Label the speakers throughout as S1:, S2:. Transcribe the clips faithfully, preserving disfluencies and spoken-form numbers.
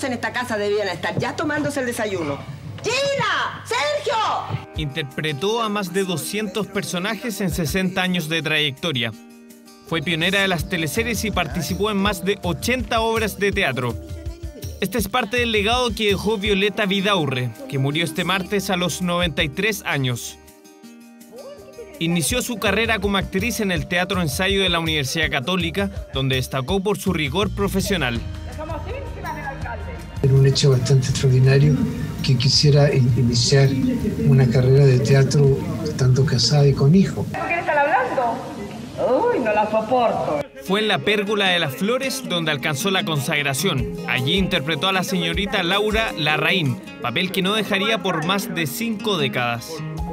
S1: en esta casa debían estar ya tomándose el desayuno. ¡Gina! ¡Sergio!
S2: Interpretó a más de doscientos personajes en sesenta años de trayectoria. Fue pionera de las teleseries y participó en más de ochenta obras de teatro. Este es parte del legado que dejó Violeta Vidaurre, que murió este martes a los noventa y tres años. Inició su carrera como actriz en el Teatro Ensayo de la Universidad Católica, donde destacó por su rigor profesional.
S3: Era un hecho bastante extraordinario que quisiera iniciar una carrera de teatro estando casada y con hijos.
S4: ¿Por qué están hablando? Uy, no la soporto.
S2: Fue en La Pérgola de las Flores donde alcanzó la consagración. Allí interpretó a la señorita Laura Larraín, papel que no dejaría por más de cinco décadas.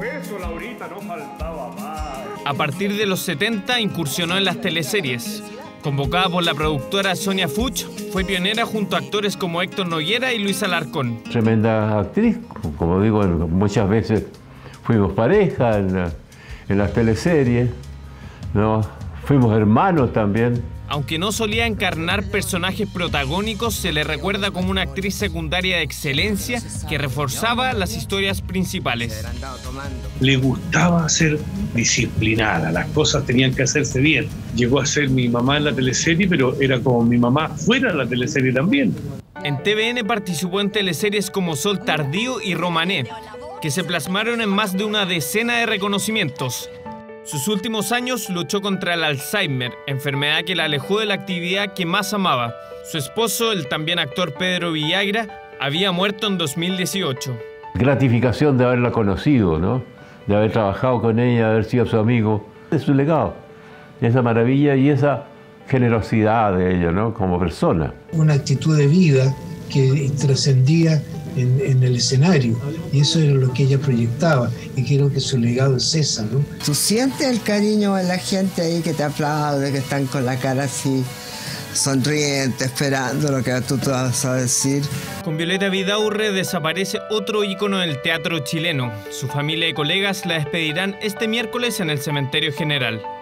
S2: A partir de los setenta incursionó en las teleseries. Convocada por la productora Sonia Fuchs, fue pionera junto a actores como Héctor Noguera y Luis Alarcón.
S5: Tremenda actriz, como digo, muchas veces fuimos pareja en, la, en las teleseries, ¿no? Fuimos hermanos también.
S2: Aunque no solía encarnar personajes protagónicos, se le recuerda como una actriz secundaria de excelencia que reforzaba las historias principales.
S6: Le gustaba ser disciplinada, las cosas tenían que hacerse bien. Llegó a ser mi mamá en la teleserie, pero era como mi mamá fuera de la teleserie también.
S2: En T V N participó en teleseries como Sol Tardío y Romané, que se plasmaron en más de una decena de reconocimientos. Sus últimos años luchó contra el Alzheimer, enfermedad que la alejó de la actividad que más amaba. Su esposo, el también actor Pedro Villagra, había muerto en dos mil dieciocho.
S5: Gratificación de haberla conocido, ¿no? De haber trabajado con ella, de haber sido su amigo. Es su legado, esa maravilla y esa generosidad de ella, ¿no? Como persona.
S3: Una actitud de vida que trascendía En, en el escenario, y eso era lo que ella proyectaba, y creo que su legado es esa, ¿no?
S7: Tú sientes el cariño de la gente ahí que te aplaude, que están con la cara así sonriente, esperando lo que tú te vas a decir.
S2: Con Violeta Vidaurre desaparece otro ícono del teatro chileno. Su familia y colegas la despedirán este miércoles en el Cementerio General.